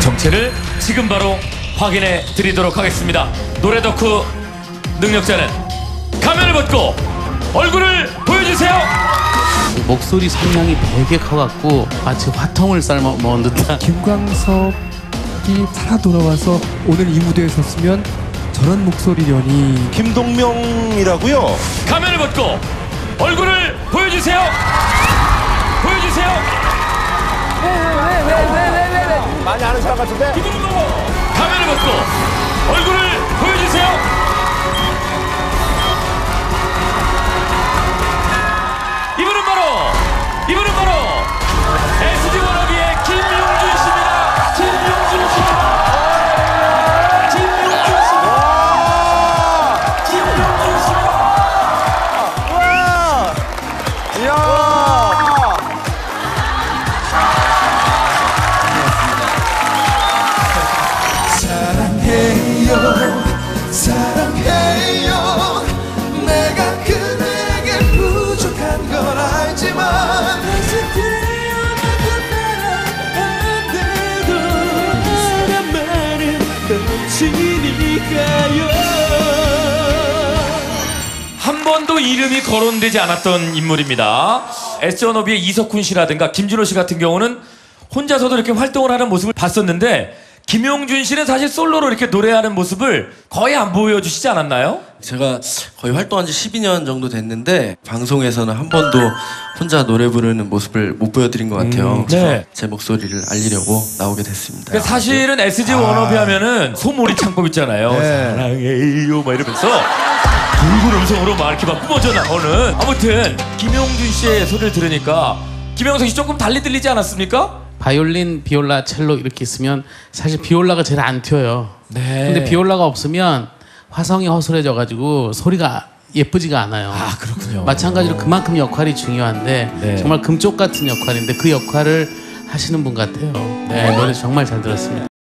정체를 지금 바로 확인해 드리도록 하겠습니다. 노래 덕후 능력자는 가면을 벗고 얼굴을 보여주세요. 목소리 성량이 되게 커갖고 마치 화통을 삶아 먹은 듯한. 김광석이 살아 돌아와서 오늘 이 무대에 섰으면 저런 목소리려니. 김동명이라고요? 가면을 벗고 얼굴을 보여주세요. 보여주세요. 많이 아는 사람 같은데? 가면을 벗고 얼굴을 보여주세요. 이분은 바로 SG 워너비의 김용준 씨입니다. 김용준 씨. 사랑해요. 내가 그대에게 부족한 걸 알지만 다시 태어나도 사랑만은 넘치니까요. 한 번도 이름이 거론되지 않았던 인물입니다. SG 워너비의 이석훈 씨라든가 김준호 씨 같은 경우는 혼자서도 이렇게 활동을 하는 모습을 봤었는데, 김용준 씨는 사실 솔로로 이렇게 노래하는 모습을 거의 안 보여주시지 않았나요? 제가 거의 활동한 지 12년 정도 됐는데 방송에서는 한 번도 혼자 노래 부르는 모습을 못 보여드린 것 같아요. 네. 그래서 제 목소리를 알리려고 나오게 됐습니다. 사실은 SG 워너비 하면은 소몰이 창법 있잖아요. 사랑해요 막 이러면서 굵은 음성으로 막 이렇게 막 뿜어져 나오는. 아무튼 김용준 씨의 소리를 들으니까 김영석 씨 조금 달리 들리지 않았습니까? 바이올린, 비올라, 첼로 이렇게 있으면 사실 비올라가 제일 안 튀어요. 네. 근데 비올라가 없으면 화성이 허술해져가지고 소리가 예쁘지가 않아요. 아, 그렇군요. 마찬가지로 그만큼 역할이 중요한데 네. 정말 금쪽 같은 역할인데 그 역할을 하시는 분 같아요. 네, 노래 정말 잘 들었습니다.